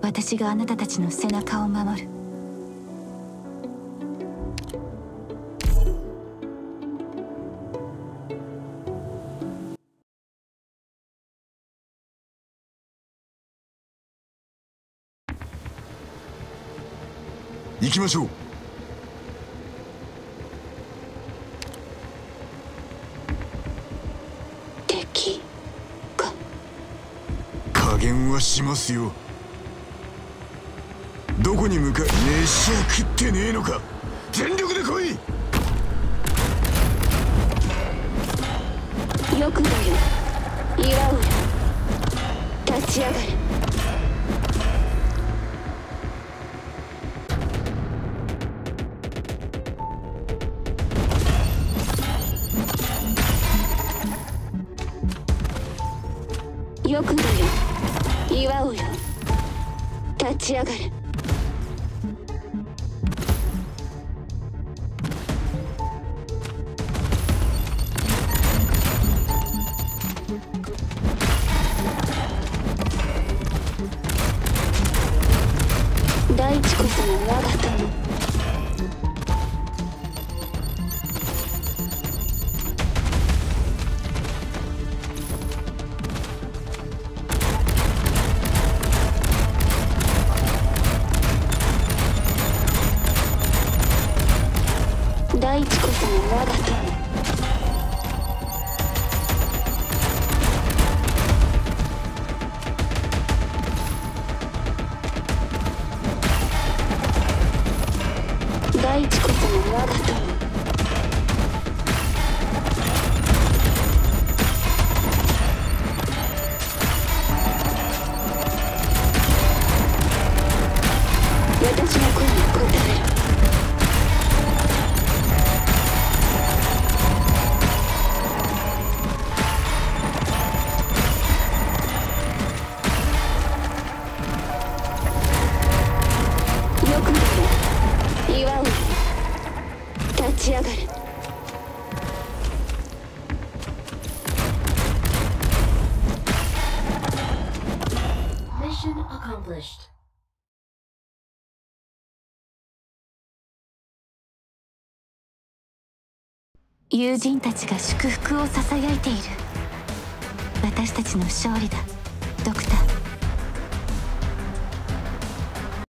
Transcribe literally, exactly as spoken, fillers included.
私があなたたちの背中を守る。 行きましょう。 敵か。 加減はしますよ。どこに向かい、飯は食ってねえのか。全力で来い。 よくだよ、岩をよ、立ち上がれ。よくだよ、岩をよ、立ち上がれ。大地こそが我が友。大地こそが我が友。大地こそが我が友。私の声に応える。よくだよ、岩をよ、立ち上がれ。 Mission accomplished. 友人たちが祝福をささやいている。私たちの勝利だ、ドクター。